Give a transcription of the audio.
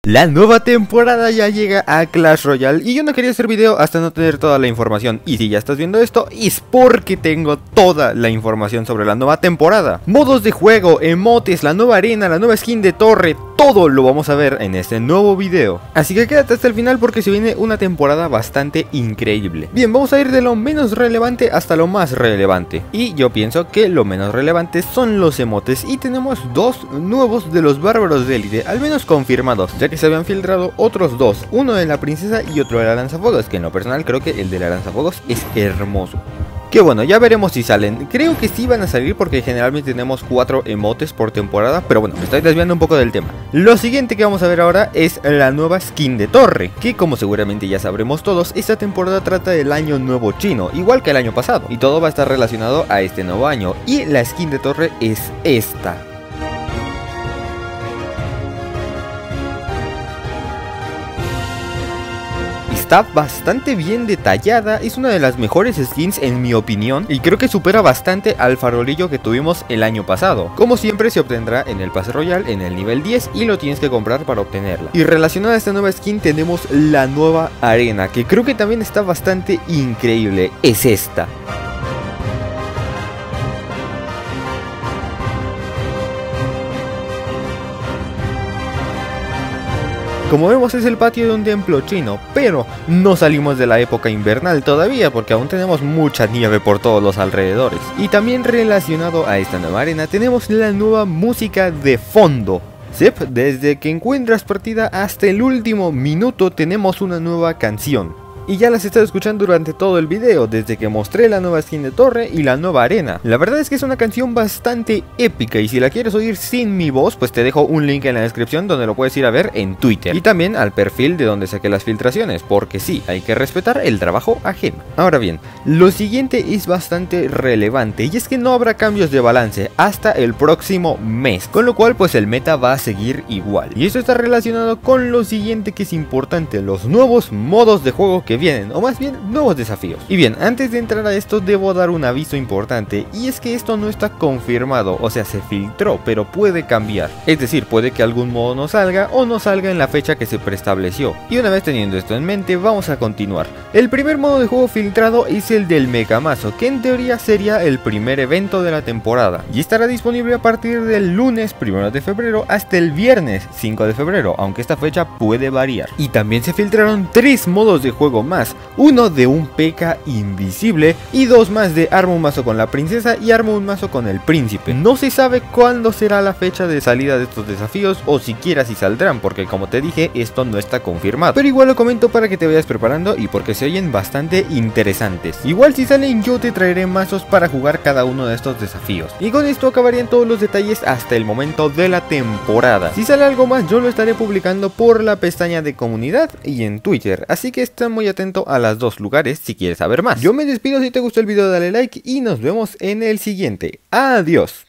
La nueva temporada ya llega a Clash Royale y yo no quería hacer video hasta no tener toda la información. Y si ya estás viendo esto es porque tengo toda la información sobre la nueva temporada. Modos de juego, emotes, la nueva arena, la nueva skin de torre, todo lo vamos a ver en este nuevo video. Así que quédate hasta el final porque se viene una temporada bastante increíble. Bien, vamos a ir de lo menos relevante hasta lo más relevante. Y yo pienso que lo menos relevante son los emotes y tenemos dos nuevos de los bárbaros de élite, al menos confirmados, ya que se habían filtrado otros dos, uno de la princesa y otro de la lanzafuegos, que en lo personal creo que el de la lanzafuegos es hermoso. Que bueno, ya veremos si salen. Creo que sí van a salir porque generalmente tenemos 4 emotes por temporada. Pero bueno, me estoy desviando un poco del tema. Lo siguiente que vamos a ver ahora es la nueva skin de torre, que como seguramente ya sabremos todos, esta temporada trata del año nuevo chino, igual que el año pasado, y todo va a estar relacionado a este nuevo año. Y la skin de torre es esta. Está bastante bien detallada, es una de las mejores skins en mi opinión y creo que supera bastante al farolillo que tuvimos el año pasado. Como siempre se obtendrá en el pase royal en el nivel 10 y lo tienes que comprar para obtenerla. Y relacionada a esta nueva skin tenemos la nueva arena, que creo que también está bastante increíble, es esta. Como vemos es el patio de un templo chino, pero no salimos de la época invernal todavía porque aún tenemos mucha nieve por todos los alrededores. Y también relacionado a esta nueva arena tenemos la nueva música de fondo. Sí, desde que encuentras partida hasta el último minuto tenemos una nueva canción. Y ya las he estado escuchando durante todo el video, desde que mostré la nueva skin de torre y la nueva arena. La verdad es que es una canción bastante épica y si la quieres oír sin mi voz, pues te dejo un link en la descripción donde lo puedes ir a ver en Twitter. Y también al perfil de donde saqué las filtraciones, porque sí, hay que respetar el trabajo ajeno. Ahora bien, lo siguiente es bastante relevante y es que no habrá cambios de balance hasta el próximo mes, con lo cual pues el meta va a seguir igual. Y eso está relacionado con lo siguiente que es importante, los nuevos modos de juego que vienen, o más bien nuevos desafíos. Y bien, antes de entrar a esto debo dar un aviso importante, y es que esto no está confirmado, o sea se filtró, pero puede cambiar. Es decir, puede que algún modo no salga o no salga en la fecha que se preestableció. Y una vez teniendo esto en mente, vamos a continuar. El primer modo de juego filtrado es el del Megamazo, que en teoría sería el primer evento de la temporada, y estará disponible a partir del lunes 1 de febrero hasta el viernes 5 de febrero, aunque esta fecha puede variar. Y también se filtraron 3 modos de juego más, uno de un P.E.K.K.A. invisible y 2 más de arma un mazo con la princesa y arma un mazo con el príncipe. No se sabe cuándo será la fecha de salida de estos desafíos o siquiera si saldrán, porque como te dije esto no está confirmado, pero igual lo comento para que te vayas preparando y porque se oyen bastante interesantes. Igual si salen yo te traeré mazos para jugar cada uno de estos desafíos. Y con esto acabarían todos los detalles hasta el momento de la temporada. Si sale algo más yo lo estaré publicando por la pestaña de comunidad y en Twitter, así que está muy atento a los dos lugares si quieres saber más. Yo me despido, si te gustó el video dale like y nos vemos en el siguiente. Adiós.